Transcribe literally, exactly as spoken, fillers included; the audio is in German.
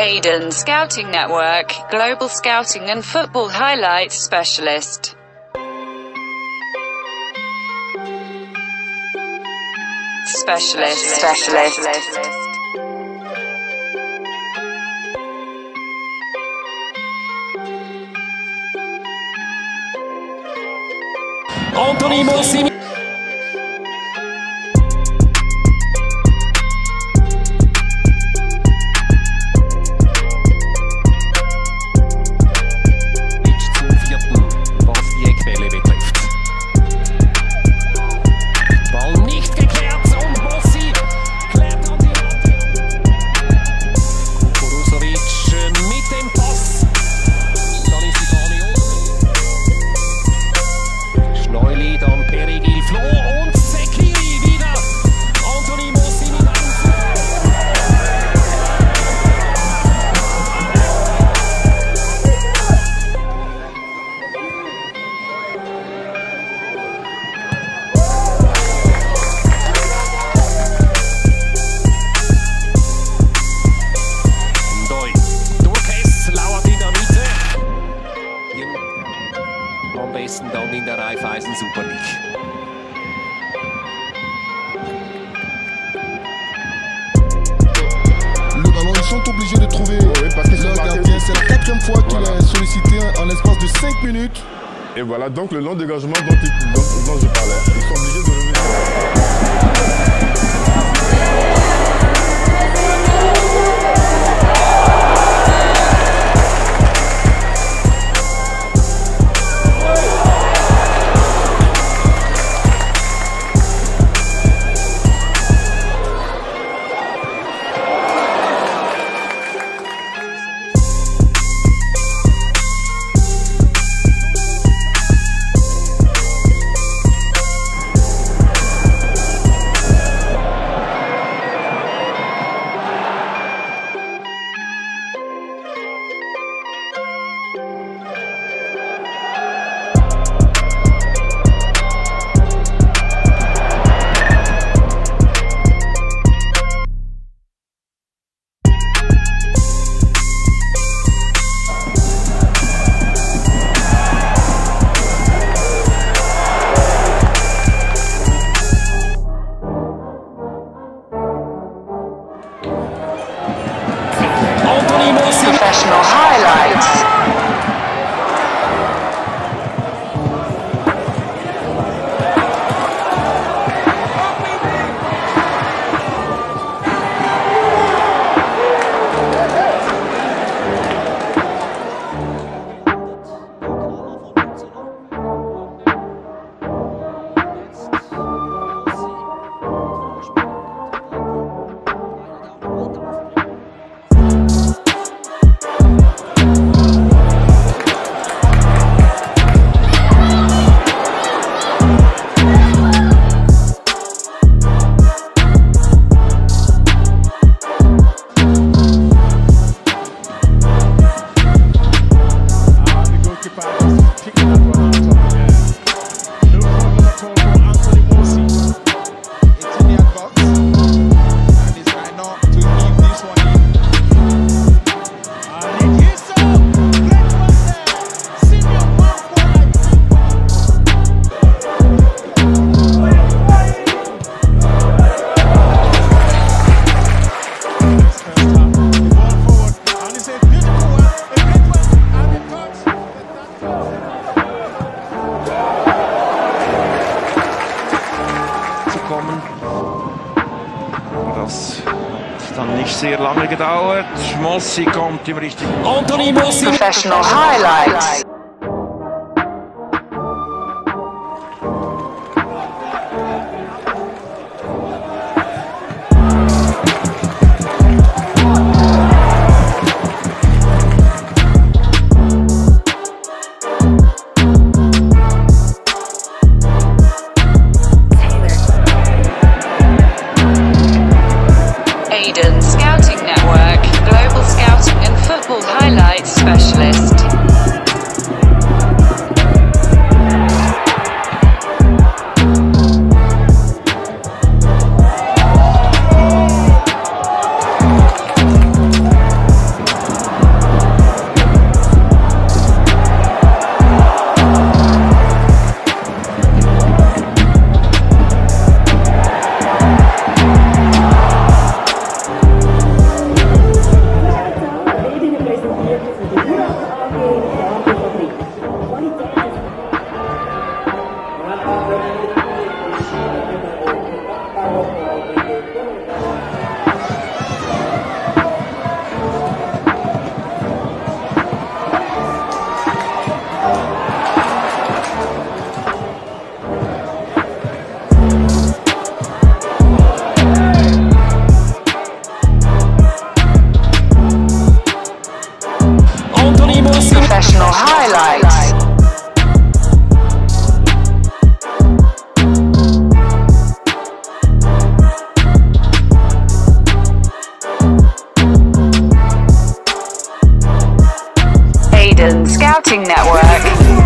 Aiden Scouting Network, Global Scouting and Football Highlights Specialist. Specialist. Specialist. Anthony Mossi. Zum vierten, was die Eckbälle betrifft. Ball nicht geklärt und Mossi klärt an die Rand. Kurusovic mit dem Pass. Dann ist die Fahne oben. Schneuli, dann Perigil, Flo und Sekiri wieder. Anthony Mossi mit einem am besten dann in der Raiffeisen Super League. Alors ils sont obligés de trouver oui, parce que le gardien. C'est la quatrième fois qu'il voilà. est sollicité en l'espace de cinq minutes. Et voilà donc le long dégagement dont, il, dont, dont je parlais. Ils sont obligés de lever. Professional highlights. Das hat dann nicht sehr lange gedauert. Mossi kommt im richtigen. Anthony Mossi. Professional highlights. Aiden Scouting Network, Global Scouting and Football Highlights Specialist. Mossi. Professional highlights. Scouting Network.